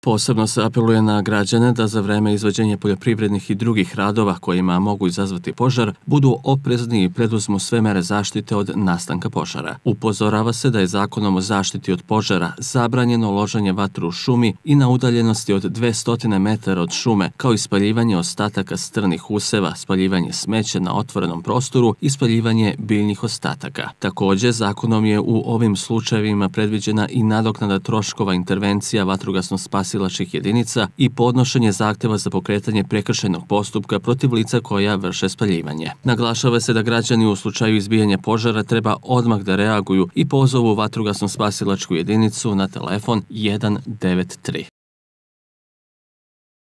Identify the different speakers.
Speaker 1: Posebno se apeluje na građane da za vreme izvođenja poljoprivrednih i drugih radova kojima mogu izazvati požar budu oprezni i preduzmu sve mere zaštite od nastanka požara. Upozorava se da je Zakonom o zaštiti od požara zabranjeno loženje vatre u šumi i na udaljenosti od 200 metara od šume, kao i spaljivanje ostataka strnih useva, spaljivanje smeća na otvorenom prostoru i spaljivanje biljnih ostataka. Također, zakonom je u ovim slučajevima predviđena i nadoknada troškova intervencija vatrogasno-spasilačkih jedinica i podnošenje zahtjeva za pokretanje prekršajnog postupka protiv lica koja vrše spaljivanje. Naglašava se da građani u slučaju izbijanja požara treba odmah da reaguju i pozovu vatrogasno-spasilačku jedinicu na telefon 193.